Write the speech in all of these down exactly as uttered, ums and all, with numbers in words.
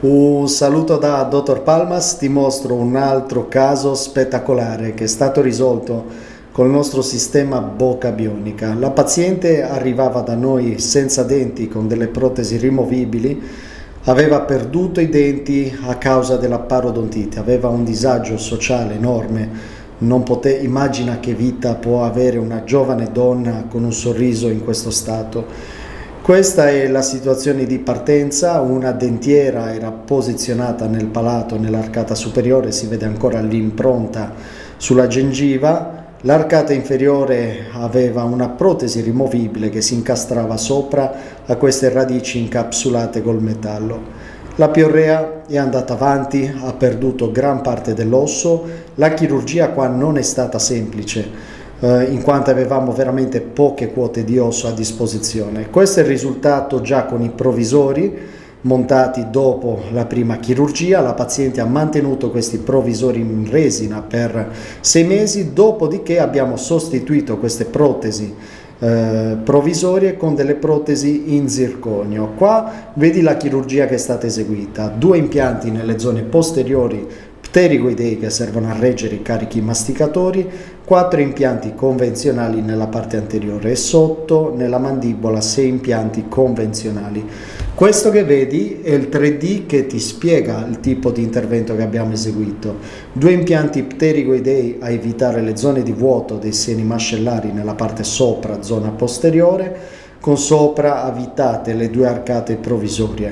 Un saluto da dottor Palmas, ti mostro un altro caso spettacolare che è stato risolto col nostro sistema bocca bionica. La paziente arrivava da noi senza denti, con delle protesi rimovibili, aveva perduto i denti a causa della parodontite, aveva un disagio sociale enorme, non pote- immagina che vita può avere una giovane donna con un sorriso in questo stato. Questa è la situazione di partenza. Una dentiera era posizionata nel palato, nell'arcata superiore, si vede ancora l'impronta sulla gengiva. L'arcata inferiore aveva una protesi rimovibile che si incastrava sopra a queste radici incapsulate col metallo. La piorrea è andata avanti, ha perduto gran parte dell'osso. La chirurgia qua non è stata semplice, eh, in quanto avevamo veramente poche quote di osso a disposizione. Questo è il risultato già con i provvisori montati dopo la prima chirurgia. La paziente ha mantenuto questi provvisori in resina per sei mesi, dopodiché abbiamo sostituito queste protesi eh, provvisorie con delle protesi in zirconio. Qua vedi la chirurgia che è stata eseguita: due impianti nelle zone posteriori pterigoidei che servono a reggere i carichi masticatori, quattro impianti convenzionali nella parte anteriore e sotto nella mandibola sei impianti convenzionali. Questo che vedi è il tre D che ti spiega il tipo di intervento che abbiamo eseguito. Due impianti pterigoidei a evitare le zone di vuoto dei seni mascellari nella parte sopra, zona posteriore, con sopra avvitate le due arcate provvisorie.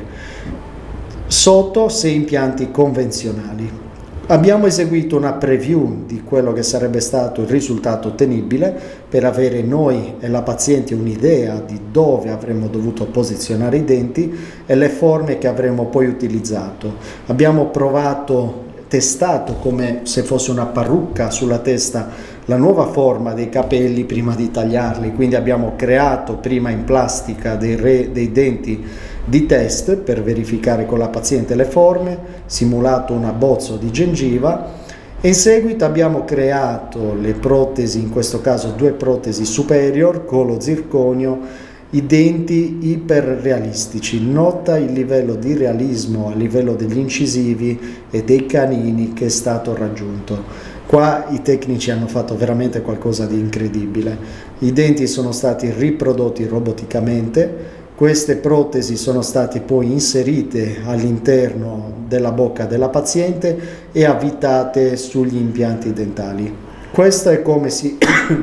Sotto sei impianti convenzionali. Abbiamo eseguito una preview di quello che sarebbe stato il risultato ottenibile per avere noi e la paziente un'idea di dove avremmo dovuto posizionare i denti e le forme che avremmo poi utilizzato. Abbiamo provato, testato come se fosse una parrucca sulla testa la nuova forma dei capelli prima di tagliarli, quindi abbiamo creato prima in plastica dei, re, dei denti di test per verificare con la paziente le forme, simulato un abbozzo di gengiva e in seguito abbiamo creato le protesi, in questo caso due protesi superior con lo zirconio, i denti iperrealistici. Nota il livello di realismo a livello degli incisivi e dei canini che è stato raggiunto. Qua i tecnici hanno fatto veramente qualcosa di incredibile. I denti sono stati riprodotti roboticamente. Queste protesi sono state poi inserite all'interno della bocca della paziente e avvitate sugli impianti dentali. Questo è come si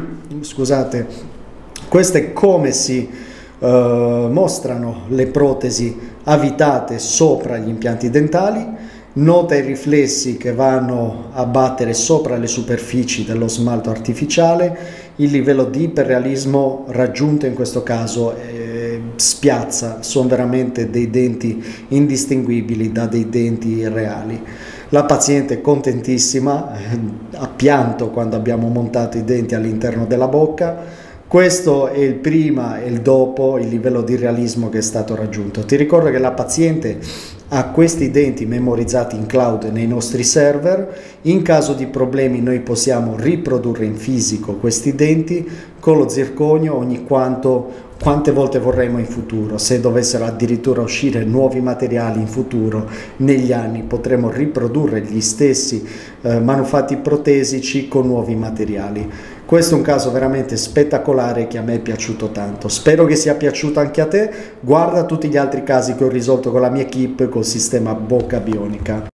scusate, questo è come si uh, mostrano le protesi avvitate sopra gli impianti dentali. Nota i riflessi che vanno a battere sopra le superfici dello smalto artificiale. Il livello di iperrealismo raggiunto in questo caso eh, spiazza, sono veramente dei denti indistinguibili da dei denti reali. La paziente è contentissima, eh, ha pianto quando abbiamo montato i denti all'interno della bocca. Questo è il prima e il dopo, il livello di realismo che è stato raggiunto. Ti ricordo che la paziente ha questi denti memorizzati in cloud nei nostri server. In caso di problemi noi possiamo riprodurre in fisico questi denti con lo zirconio ogni quanto quante volte vorremmo in futuro. Se dovessero addirittura uscire nuovi materiali in futuro, negli anni potremo riprodurre gli stessi eh, manufatti protesici con nuovi materiali. Questo è un caso veramente spettacolare che a me è piaciuto tanto. Spero che sia piaciuto anche a te. Guarda tutti gli altri casi che ho risolto con la mia equipe col sistema bocca bionica.